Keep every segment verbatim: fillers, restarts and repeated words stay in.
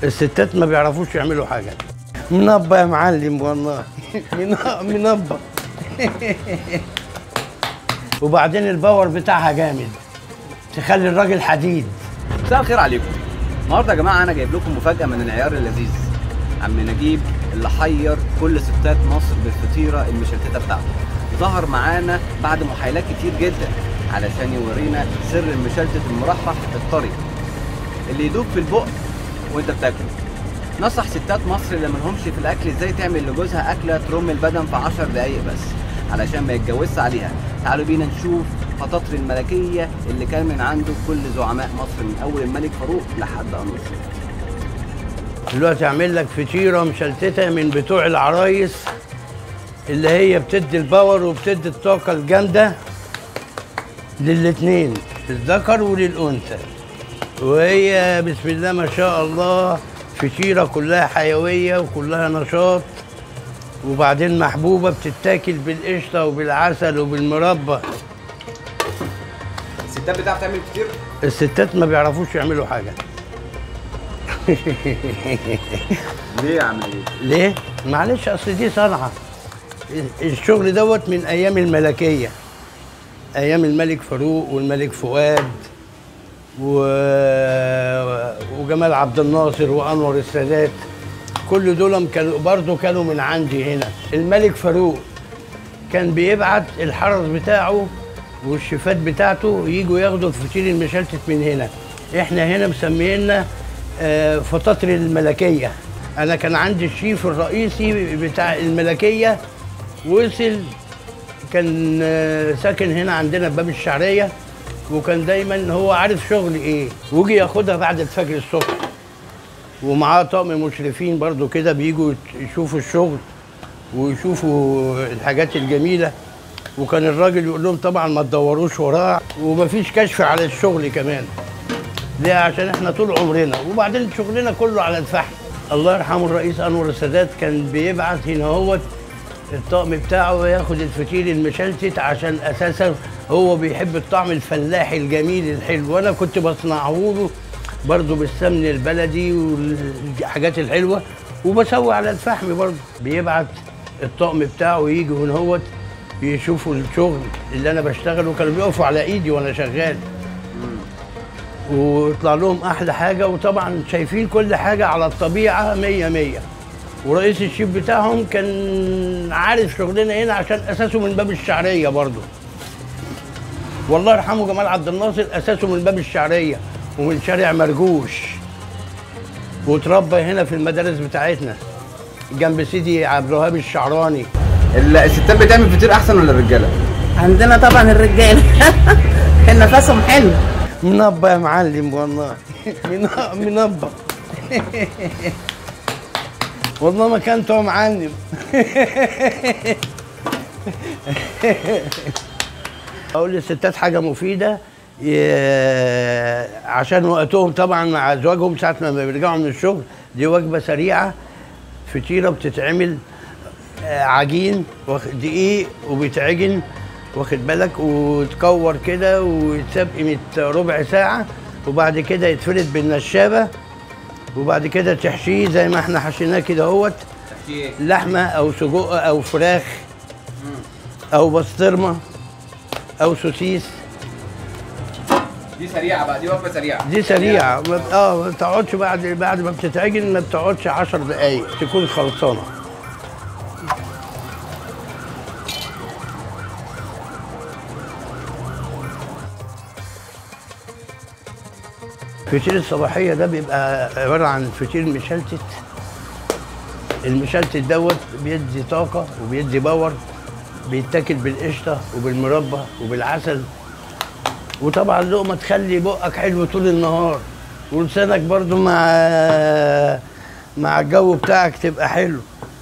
الستات ما بيعرفوش يعملوا حاجه. منبه يا معلم والله. منبه. وبعدين الباور بتاعها جامد، تخلي الراجل حديد. مساء الخير عليكم. النهارده يا جماعه انا جايب لكم مفاجاه من العيار اللذيذ. عم نجيب اللي حير كل ستات مصر بالفطيره المشلتته بتاعته ظهر معانا بعد محايلات كتير جدا علشان يورينا سر المشلتت المرحرح الطري اللي يدوب في البق وانت بتاكله. نصح ستات مصر اللي ملهمش في الاكل ازاي تعمل لجوزها اكله ترم البدن في عشر دقايق بس علشان ما يتجوزش عليها. تعالوا بينا نشوف خطاطر الملكيه اللي كان من عنده كل زعماء مصر من اول الملك فاروق لحد انور السادات. دلوقتي اعمل لك فطيره مشلتته من بتوع العرايس اللي هي بتدي الباور وبتدي الطاقه الجامده للاتنين، للذكر وللانثى. وهي بسم الله ما شاء الله فطيره كلها حيويه وكلها نشاط، وبعدين محبوبه بتتاكل بالقشطه وبالعسل وبالمربى. الستات بتعرف تعمل فطير؟ الستات ما بيعرفوش يعملوا حاجه. ليه يا عم نجيب؟ ليه؟ معلش اصل دي صنعه. الشغل دوت من ايام الملكيه، ايام الملك فاروق والملك فؤاد و... وجمال عبد الناصر وانور السادات. كل دول كانوا برضه كانوا من عندي هنا. الملك فاروق كان بيبعت الحرس بتاعه والشيفات بتاعته يجوا ياخدوا الفطير المشلتت من هنا. احنا هنا مسمينا فطاطر الملكيه. انا كان عندي الشيف الرئيسي بتاع الملكيه وصل، كان ساكن هنا عندنا بباب الشعريه، وكان دايما هو عارف شغل ايه ويجي ياخدها بعد الفجر الصبح، ومعاه طقم مشرفين برضو كده بيجوا يشوفوا الشغل ويشوفوا الحاجات الجميله. وكان الراجل يقول لهم طبعا ما تدوروش وراه، ومفيش كشف على الشغل كمان. ليه؟ عشان احنا طول عمرنا، وبعدين شغلنا كله على الفحم. الله يرحمه الرئيس انور السادات كان بيبعت هنا هو الطقم بتاعه ياخد الفطير المشلتت، عشان اساسا هو بيحب الطعم الفلاحي الجميل الحلو، وانا كنت بصنعه له برضه بالسمن البلدي والحاجات الحلوه، وبسوي على الفحم برضه. بيبعت الطقم بتاعه يجي هنا هو يشوفوا الشغل اللي انا بشتغله، كانوا بيقفوا على ايدي وانا شغال ويطلع لهم احلى حاجه. وطبعا شايفين كل حاجه على الطبيعه مية مية. ورئيس الشيف بتاعهم كان عارف شغلنا هنا عشان اساسه من باب الشعريه برضه. والله يرحمه جمال عبد الناصر اساسه من باب الشعريه ومن شارع مرجوش، وتربى هنا في المدارس بتاعتنا جنب سيدي عبد الوهاب الشعراني. الستات بتعمل فطير احسن ولا الرجاله؟ عندنا طبعا الرجاله. نفسهم حلو. منبه يا معلم والله. منبه. والله ما كان توم معلم. اقول للستات حاجه مفيده عشان وقتهم طبعا مع ازواجهم ساعه ما بيرجعوا من الشغل. دي وجبه سريعه، فطيره بتتعمل عجين دقيق وبيتعجن واخد بالك، وتكور كده ويتساب قيمه ربع ساعه، وبعد كده يتفرد بالنشابه، وبعد كده تحشيه زي ما احنا حشيناه كده اهوت. لحمه او سجق او فراخ او بسطرمه او سوسيس. دي سريعه بقى، دي وجبه سريعه. دي سريعه اه ما بتقعدش بعد بعد ما بتتعجن، ما بتقعدش عشر دقايق تكون خلصانه. الفطير الصباحيه ده بيبقى عباره عن فطير مشلتت. المشلتت دوت بيدي طاقه وبيدي باور، بيتاكل بالقشطه وبالمربى وبالعسل، وطبعا لقمه تخلي بقك حلو طول النهار، ولسانك برضو مع مع الجو بتاعك تبقى حلو.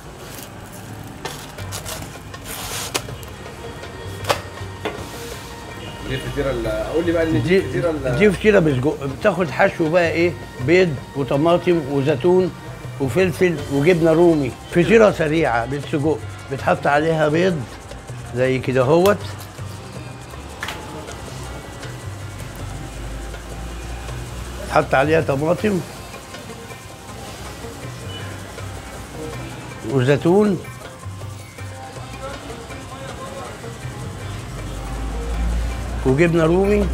دي الفطيره، قول لي بقى ان دي الفطيره دي فطيره بسجق. بتاخد حشو بقى ايه؟ بيض وطماطم وزيتون وفلفل وجبنه رومي. فطيره سريعه بالسجق، بتحط عليها بيض زي كده اهوت، تحط عليها طماطم وزيتون وجبنه رومي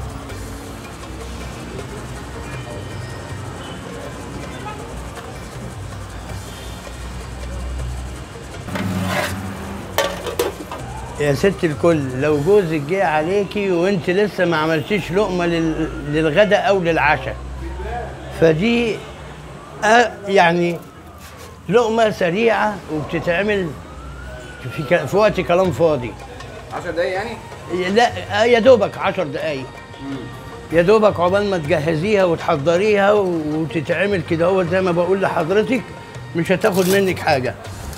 يا ست الكل، لو جوزك جه عليكي وانت لسه ما عملتيش لقمه لل... للغداء او للعشاء، فدي أ... يعني لقمه سريعه وبتتعمل في, ك... في وقت كلام فاضي. عشر دقايق يعني؟ لا يا دوبك عشر دقايق. يا دوبك عقبال ما تجهزيها وتحضريها وتتعمل كده، هو زي ما بقول لحضرتك مش هتاخد منك حاجه.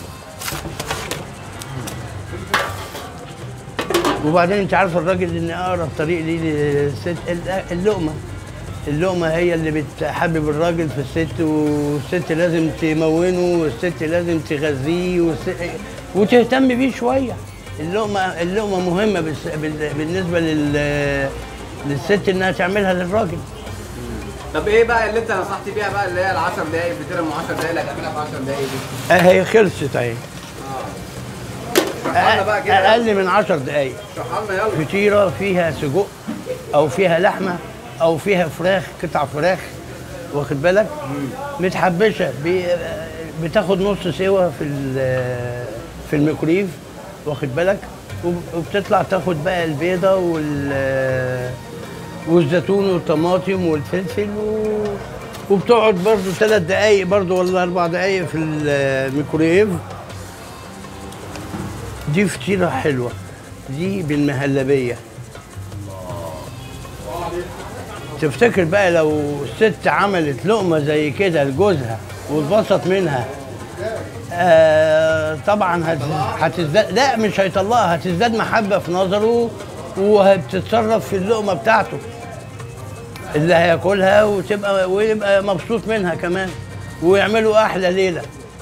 وبعدين انت عارفه الراجل ان اقرب طريق ليه للست اللقمه. اللقمه هي اللي بتحبب الراجل في الست، والست لازم تمونه، والست لازم تغذيه، والست وتهتم بيه شويه. اللقمه اللقمه مهمه بالنسبه لل للست انها تعملها للراجل. طب ايه بقى اللي انت نصحتي بيها بقى، اللي هي ال عشر دقايق الفطيره ام عشر دقايق اللي هتعملها في عشر دقايق دي؟ اهي خلصت اهي. اه بقى كده اقل من عشر دقايق. اشرحها لنا يلا. فطيره فيها سجق او فيها لحمه او فيها فراخ، قطع فراخ واخد بالك، متحبشه بتاخد نص سوا في في الميكرويف واخد بالك، وبتطلع تاخد بقى البيضه وال والزيتون والطماطم والفلفل و... وبتقعد برضو ثلاث دقايق برضو ولا اربع دقايق في الميكرويف. دي فطيره حلوه دي بالمهلبيه. تفتكر بقى لو الست عملت لقمه زي كده لجوزها واتبسط منها، آه طبعا هتزداد، لا مش هيطلقها، هتزداد محبه في نظره وهتتصرف في اللقمه بتاعته اللي هياكلها، وتبقى ويبقى مبسوط منها كمان، ويعملوا احلى ليله.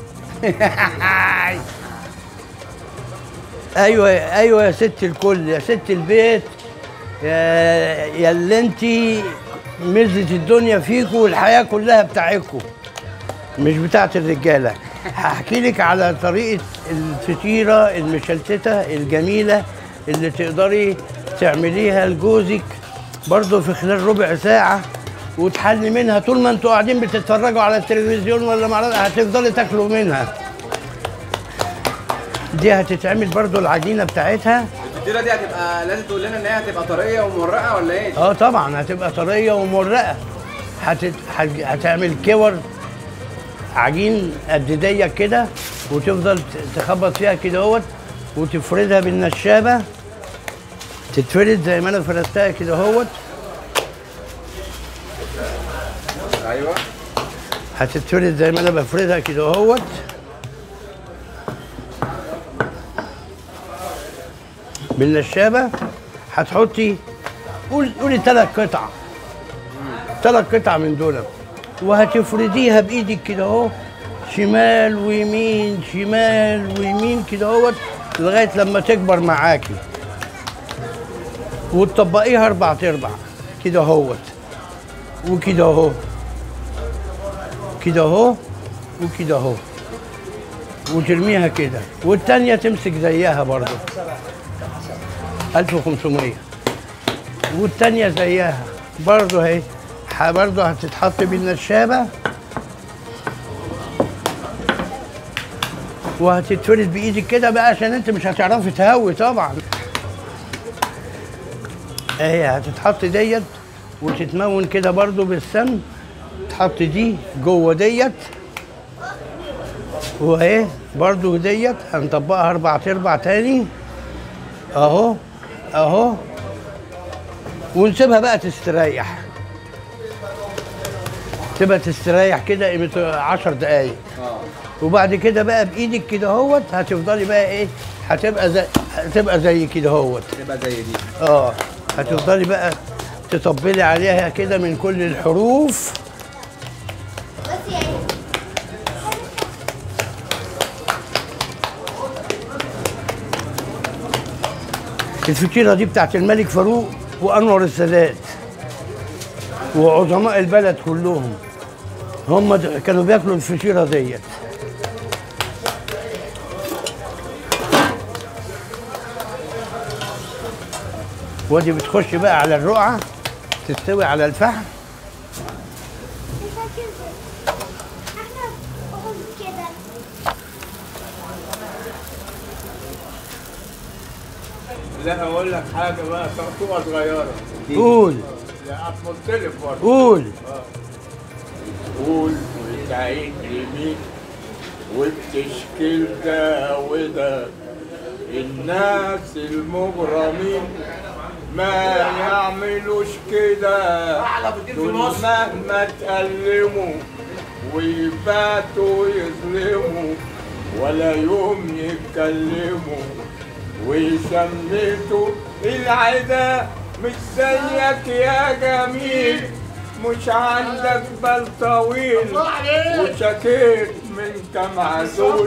ايوه ايوه يا ست الكل، يا ست البيت، يا يا اللي انت مزة الدنيا فيكوا والحياه كلها بتاعتكوا مش بتاعت الرجاله. هحكي لك على طريقه الفطيره المشلتته الجميله اللي تقدري تعمليها لجوزك برضه في خلال ربع ساعه وتحلي منها طول ما انتوا قاعدين بتتفرجوا على التلفزيون ولا معرض، هتفضلي تاكلوا منها. دي هتتعمل برضه العجينه بتاعتها. الفطيره دي هتبقى لازم تقول لنا ان هي هتبقى طريه ومورقه ولا ايه؟ اه طبعا هتبقى طريه ومورقه. هتت... هتعمل كور عجين قد ديك كده، وتفضل تخبط فيها كده اهوت، وتفردها بالنشابه، تتفرد زي ما انا فردتها كده اهوت. ايوه هتتفرد زي ما انا بفردها كده اهوت. بالنشابه هتحطي قول قولي ثلاث قطع، ثلاث قطع من دول، وهتفرديها بايدك كده اهو، شمال ويمين شمال ويمين كده اهوت لغايه لما تكبر معاكي، وتطبقيها اربع ارباع كده اهوت، وكده اهو كده اهو وكده اهو، وترميها كده، والتانيه تمسك زيها برضه ألف وخمسمية، والتانيه زيها برضه اهي، برضه هتتحط بالنشابه وهتتفرد بايدك كده بقى عشان انت مش هتعرفي تهوي طبعا. اهي هتتحط ديت وتتمون كده برضه بالسمن، تحط دي جوه ديت، واهي برضه ديت هنطبقها اربع ارباع تاني اهو اهو، ونسيبها بقى تستريح، تبقى تستريح كده قيمة عشر دقايق. وبعد كده بقى بايدك كده اهوت هتفضلي بقى ايه، هتبقى زي هتبقى زي كده اهوت، تبقى زي دي اه. هتفضلي بقى تطبلي عليها كده من كل الحروف. الفطيرة دي بتاعت الملك فاروق وانور السادات وعظماء البلد كلهم، هم كانوا بياكلوا الفطيرة ديت. ودي بتخش بقى على الرقعه تستوي على الفحم. لا اقول لك حاجه بقى طرطوقه صغيره. قول. لا مختلف برضه. قول. قول وتعيد يمين وبتشكيل ده وده، الناس المغرمين ما يعملوش كده، دول مهما تألموا ويباتوا يظلموا ولا يوم يتكلموا، ويسميتوا العدا مش زيك يا جميل، مش عندك بال طويل وشكيت من كم عزول،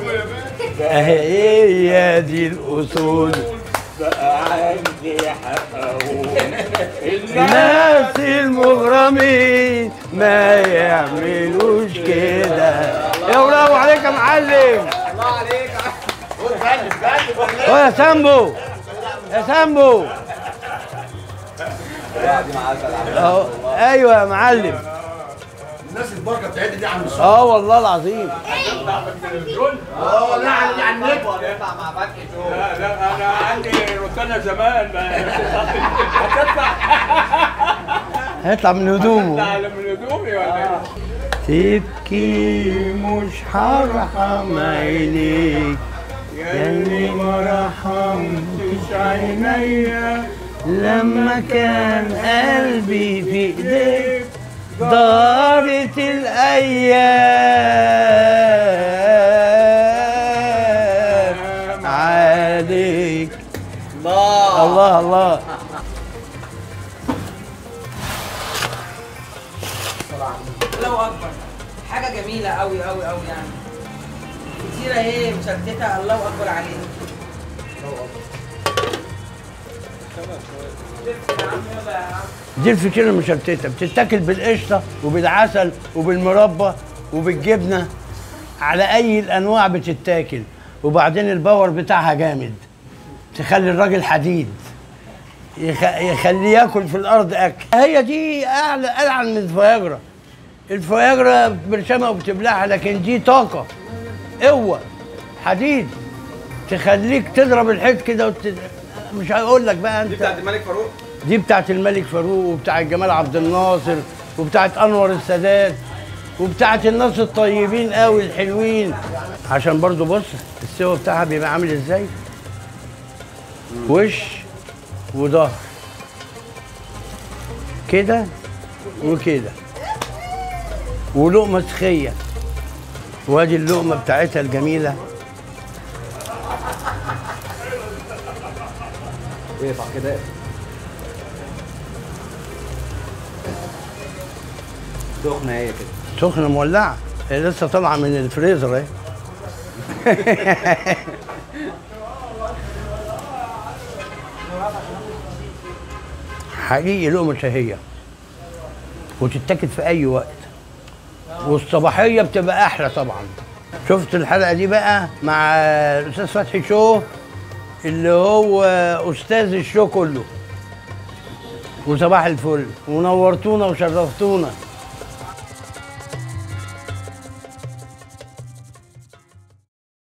هي دي الاصول بقى عندي حق اقول الناس المغرمين ما يعملوش كده. يا برافو عليك يا معلم. الله عليك. هو يا سامبو يا سامبو. دي مع عسل. اهو ايوه يا معلم. الناس البركه بتاعتنا دي عم الصبح. اه والله العظيم. اه لا على النت. يطلع مع فتحي شو. لا لا انا عندي روتانا زمان هتطلع هيطلع من هدومه. هتطلع من هدومي ولا ايه؟ تبكي مش هرحم عينيك ياللي ما رحمتش عينيا لما كان قلبي في ايديك دارت الايام عليك. الله الله الله. الله اكبر، حاجه جميله قوي قوي قوي يعني، كتيره اهي مشتته. الله اكبر عليك. دي الفطيره المشلتته بتتاكل بالقشطه وبالعسل وبالمربى وبالجبنه، على اي الانواع بتتاكل، وبعدين الباور بتاعها جامد، تخلي الراجل حديد، يخ... يخليه ياكل في الارض اكل. هي دي اعلى العن من الفياجرا. الفياجرا برشامه وبتبلعها، لكن دي طاقه، قوه، حديد، تخليك تضرب الحيط كده وت... مش هقول لك بقى انت. دي بتاعت الملك فاروق. دي بتاعت الملك فاروق وبتاعت جمال عبد الناصر وبتاعت انور السادات وبتاعت الناس الطيبين قوي الحلوين. عشان برضو بص السوا بتاعها بيبقى عامل ازاي، وش وظهر كده وكده، ولقمه سخيه، وادي اللقمه بتاعتها الجميله. اقطع كده. سخنه هي كده. سخنه مولعه، هي لسه طالعه من الفريزر اهي. حقيقي لقمه شهيه وتتاكل في اي وقت، والصباحيه بتبقى احلى طبعا. شفت الحلقه دي بقى مع الاستاذ فتحي شو اللي هو استاذ الشو كله، وصباح الفل ونورتونا وشرفتونا.